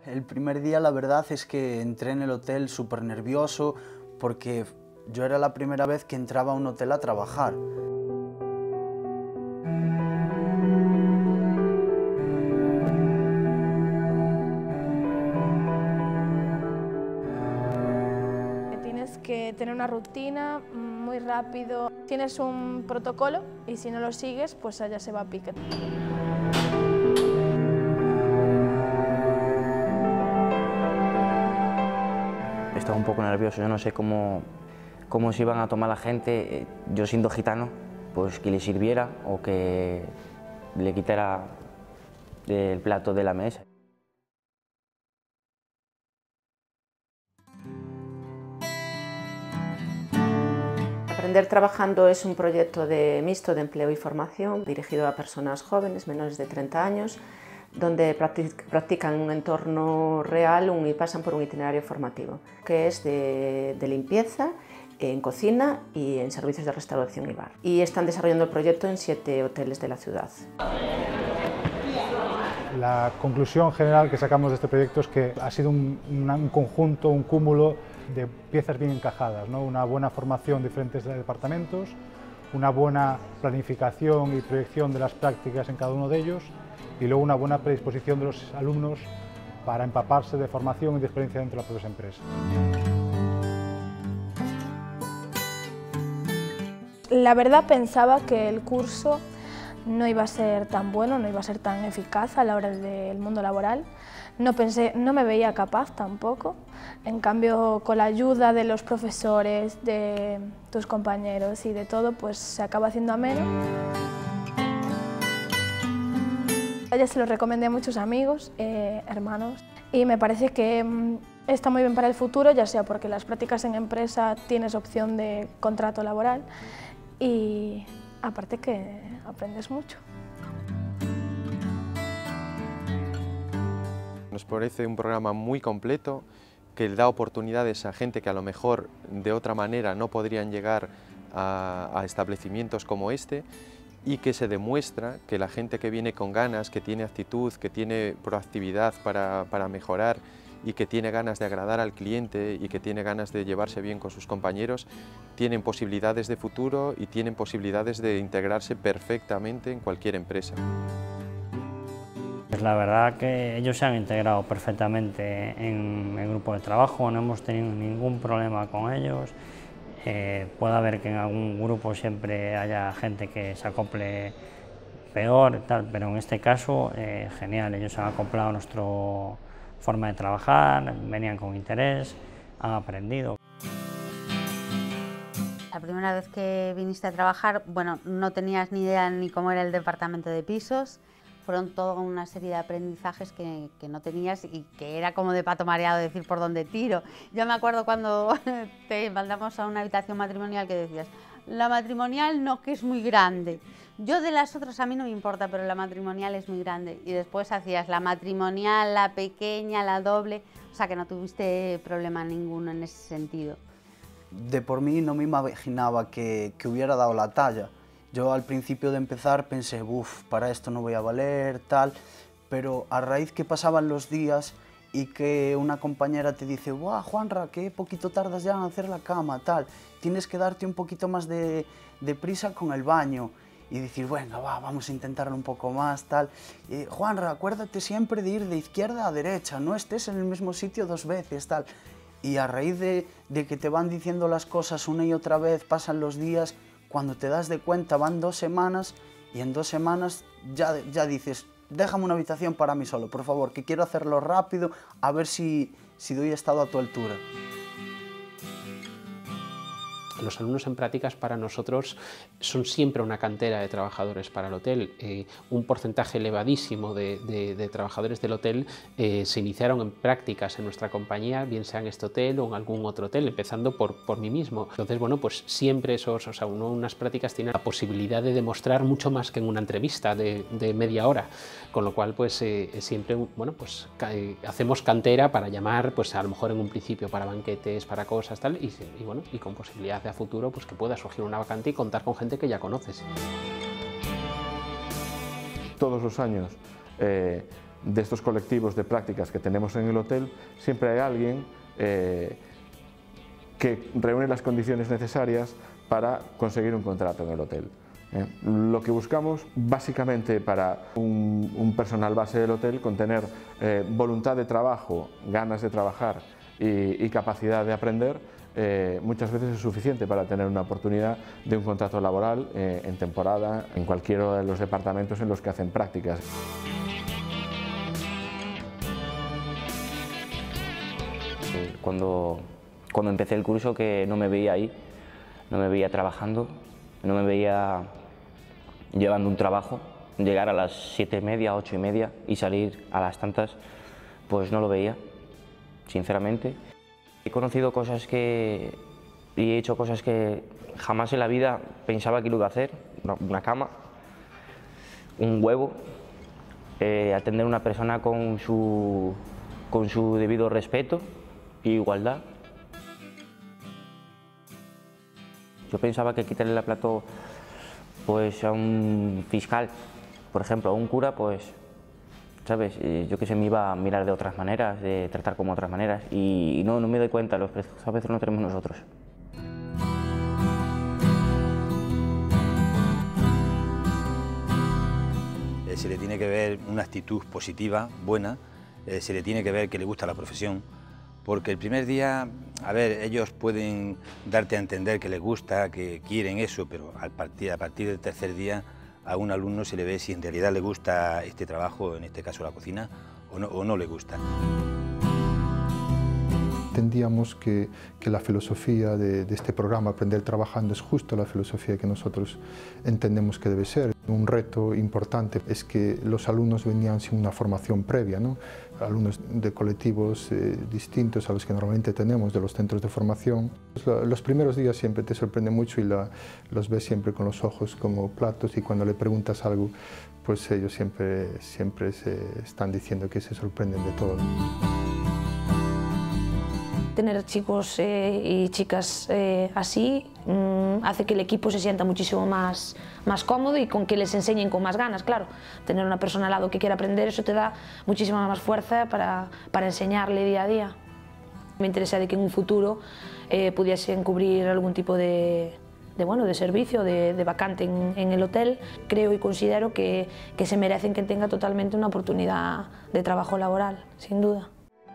El primer día la verdad es que entré en el hotel súper nervioso porque yo era la primera vez que entraba a un hotel a trabajar. Tienes que tener una rutina muy rápido, tienes un protocolo y si no lo sigues, pues allá se va a pique. Estaba un poco nervioso, yo no sé cómo se iban a tomar la gente, yo siendo gitano, pues que le sirviera o que le quitara el plato de la mesa. Aprender Trabajando es un proyecto mixto de empleo y formación dirigido a personas jóvenes, menores de 30 años, donde practican en un entorno real y pasan por un itinerario formativo, que es de limpieza, en cocina y en servicios de restauración y bar. Y están desarrollando el proyecto en 7 hoteles de la ciudad. La conclusión general que sacamos de este proyecto es que ha sido un conjunto, un cúmulo de piezas bien encajadas, ¿no? Una buena formación de diferentes departamentos, una buena planificación y proyección de las prácticas en cada uno de ellos y luego una buena predisposición de los alumnos para empaparse de formación y de experiencia dentro de las propias empresas. La verdad pensaba que el curso no iba a ser tan bueno, no iba a ser tan eficaz a la hora del mundo laboral. No me veía capaz tampoco. En cambio, con la ayuda de los profesores, de tus compañeros y de todo, pues se acaba haciendo ameno. Ya se lo recomendé a muchos amigos, hermanos, y me parece que está muy bien para el futuro, ya sea porque las prácticas en empresa tienes opción de contrato laboral y aparte que aprendes mucho. Nos parece un programa muy completo que da oportunidades a gente que a lo mejor de otra manera no podrían llegar a establecimientos como este y que se demuestra que la gente que viene con ganas, que tiene actitud, que tiene proactividad para mejorar y que tiene ganas de agradar al cliente y que tiene ganas de llevarse bien con sus compañeros, tienen posibilidades de futuro y tienen posibilidades de integrarse perfectamente en cualquier empresa. Pues la verdad que ellos se han integrado perfectamente en el grupo de trabajo, no hemos tenido ningún problema con ellos. Puede haber que en algún grupo siempre haya gente que se acople peor, tal, pero en este caso genial, ellos han acoplado a nuestra forma de trabajar, venían con interés, han aprendido. La primera vez que viniste a trabajar, bueno, no tenías ni idea ni cómo era el departamento de pisos. Fueron toda una serie de aprendizajes que no tenías y que era como de pato mareado decir por dónde tiro. Yo me acuerdo cuando te mandamos a una habitación matrimonial que decías, la matrimonial no, que es muy grande. Yo de las otras a mí no me importa, pero la matrimonial es muy grande. Y después hacías la matrimonial, la pequeña, la doble, o sea que no tuviste problema ninguno en ese sentido. De por mí no me imaginaba que hubiera dado la talla. Yo al principio de empezar pensé, uff, para esto no voy a valer, tal, pero a raíz que pasaban los días y que una compañera te dice, ¡guau, Juanra, qué poquito tardas ya en hacer la cama, tal! Tienes que darte un poquito más de prisa con el baño y decir, bueno, vamos a intentarlo un poco más, tal. Juanra, acuérdate siempre de ir de izquierda a derecha, no estés en el mismo sitio 2 veces, tal. Y a raíz de que te van diciendo las cosas una y otra vez, pasan los días, cuando te das de cuenta van 2 semanas y en 2 semanas ya dices, déjame una habitación para mí solo, por favor, que quiero hacerlo rápido, a ver si doy estado a tu altura. Los alumnos en prácticas para nosotros son siempre una cantera de trabajadores para el hotel. Un porcentaje elevadísimo de trabajadores del hotel se iniciaron en prácticas en nuestra compañía, bien sea en este hotel o en algún otro hotel, empezando por mí mismo. Entonces, bueno, pues siempre unas prácticas tienen la posibilidad de demostrar mucho más que en una entrevista de media hora, con lo cual pues siempre, bueno, pues hacemos cantera para llamar, pues a lo mejor en un principio para banquetes, para cosas tal, y bueno, y con posibilidad a futuro pues que pueda surgir una vacante y contar con gente que ya conoces. Todos los años de estos colectivos de prácticas que tenemos en el hotel, siempre hay alguien que reúne las condiciones necesarias para conseguir un contrato en el hotel. Lo que buscamos básicamente para un personal base del hotel, con tener voluntad de trabajo, ganas de trabajar y capacidad de aprender, muchas veces es suficiente para tener una oportunidad de un contrato laboral en temporada en cualquiera de los departamentos en los que hacen prácticas. Cuando empecé el curso, que no me veía ahí, no me veía trabajando, no me veía llevando un trabajo, llegar a las 7:30, 8:30 y salir a las tantas, pues no lo veía, sinceramente. He conocido cosas y he hecho cosas que jamás en la vida pensaba que lo iba a hacer. Una cama, un huevo, atender a una persona con su debido respeto e igualdad. Yo pensaba que quitarle la plató pues a un fiscal, por ejemplo, a un cura, pues, ¿sabes? Yo que sé, me iba a mirar de otras maneras, de tratar como otras maneras, y no me doy cuenta, los precios a veces no tenemos nosotros. Se le tiene que ver una actitud positiva, buena, se le tiene que ver que le gusta la profesión, porque el primer día, a ver, ellos pueden darte a entender que les gusta, que quieren eso, pero a partir del tercer día a un alumno se le ve si en realidad le gusta este trabajo, en este caso la cocina, o no le gusta. Entendíamos que la filosofía de este programa, Aprender Trabajando, es justo la filosofía que nosotros entendemos que debe ser. Un reto importante es que los alumnos venían sin una formación previa, ¿no? Alumnos de colectivos distintos a los que normalmente tenemos de los centros de formación. Los primeros días siempre te sorprende mucho y los ves siempre con los ojos como platos, y cuando le preguntas algo, pues ellos siempre se están diciendo que se sorprenden de todo. Tener chicos y chicas así hace que el equipo se sienta muchísimo más cómodo y con que les enseñen con más ganas, claro. Tener una persona al lado que quiera aprender, eso te da muchísima más fuerza para enseñarle día a día. Me interesa de que en un futuro pudiesen cubrir algún tipo de servicio, de vacante en el hotel. Creo y considero que se merecen que tenga totalmente una oportunidad de trabajo laboral, sin duda.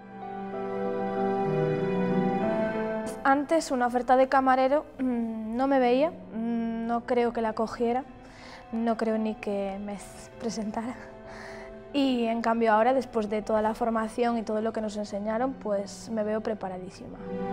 Antes una oferta de camarero no me veía, no creo que la cogiera, no creo ni que me presentara. Y en cambio ahora, después de toda la formación y todo lo que nos enseñaron, pues me veo preparadísima.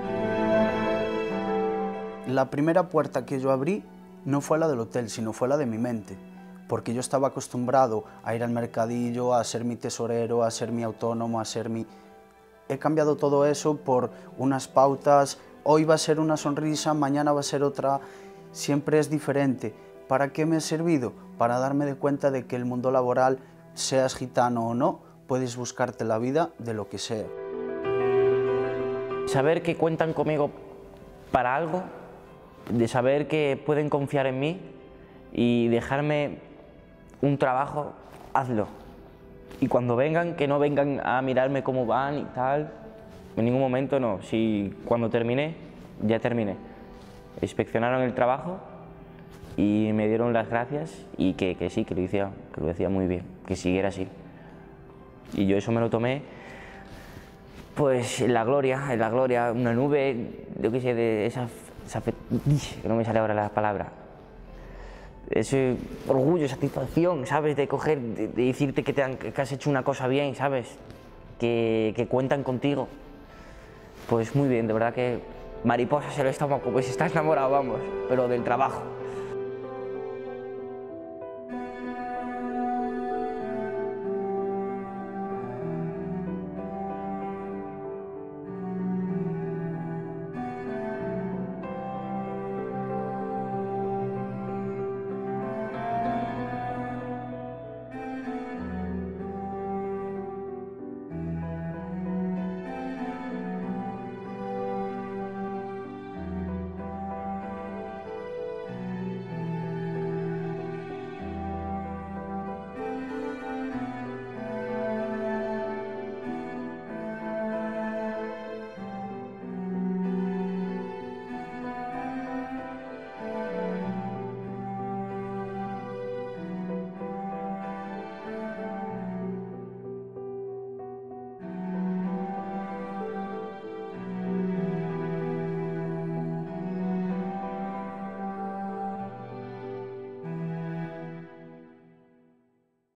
La primera puerta que yo abrí no fue la del hotel, sino fue la de mi mente, porque yo estaba acostumbrado a ir al mercadillo, a ser mi tesorero, a ser mi autónomo, a ser mi... He cambiado todo eso por unas pautas. Hoy va a ser una sonrisa, mañana va a ser otra, siempre es diferente. ¿Para qué me ha servido? Para darme de cuenta de que el mundo laboral, seas gitano o no, puedes buscarte la vida de lo que sea. Saber que cuentan conmigo para algo, de saber que pueden confiar en mí y dejarme un trabajo, hazlo. Y cuando vengan, que no vengan a mirarme cómo van y tal. En ningún momento no. Si cuando terminé, ya terminé. Inspeccionaron el trabajo y me dieron las gracias y que sí, que lo decía muy bien, que siguiera así. Y yo eso me lo tomé, pues en la gloria, una nube, yo qué sé, de esa que no me sale ahora la palabra. Ese orgullo, satisfacción, ¿sabes? De coger, de decirte que has hecho una cosa bien, ¿sabes? Que cuentan contigo. Pues muy bien, de verdad que mariposas en el estómago, pues estás enamorado, vamos, pero del trabajo.